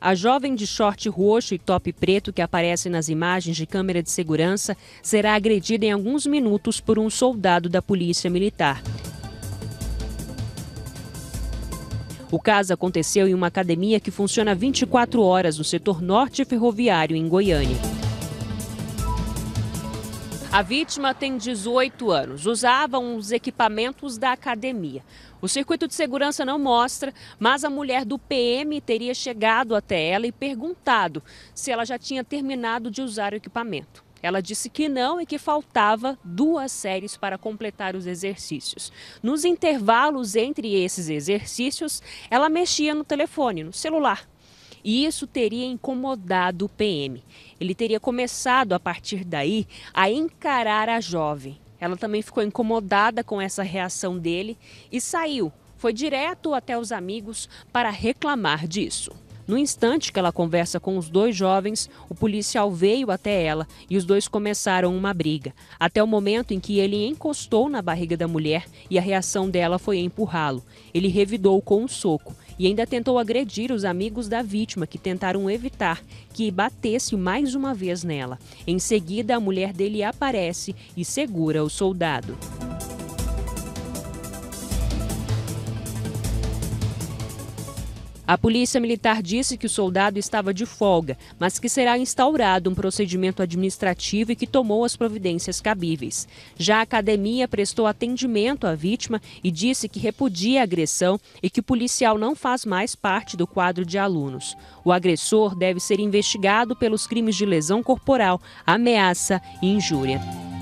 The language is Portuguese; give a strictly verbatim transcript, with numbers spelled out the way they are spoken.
A jovem de short roxo e top preto que aparece nas imagens de câmera de segurança será agredida em alguns minutos por um soldado da Polícia Militar. O caso aconteceu em uma academia que funciona vinte e quatro horas no setor norte ferroviário, em Goiânia. A vítima tem dezoito anos, usava uns equipamentos da academia. O circuito de segurança não mostra, mas a mulher do P M teria chegado até ela e perguntado se ela já tinha terminado de usar o equipamento. Ela disse que não e que faltava duas séries para completar os exercícios. Nos intervalos entre esses exercícios, ela mexia no telefone, no celular. E isso teria incomodado o P M. Ele teria começado, a partir daí, a encarar a jovem. Ela também ficou incomodada com essa reação dele e saiu. Foi direto até os amigos para reclamar disso. No instante que ela conversa com os dois jovens, o policial veio até ela e os dois começaram uma briga, até o momento em que ele encostou na barriga da mulher e a reação dela foi empurrá-lo. Ele revidou com um soco e ainda tentou agredir os amigos da vítima, que tentaram evitar que batesse mais uma vez nela. Em seguida, a mulher dele aparece e segura o soldado. A Polícia Militar disse que o soldado estava de folga, mas que será instaurado um procedimento administrativo e que tomou as providências cabíveis. Já a academia prestou atendimento à vítima e disse que repudia a agressão e que o policial não faz mais parte do quadro de alunos. O agressor deve ser investigado pelos crimes de lesão corporal, ameaça e injúria.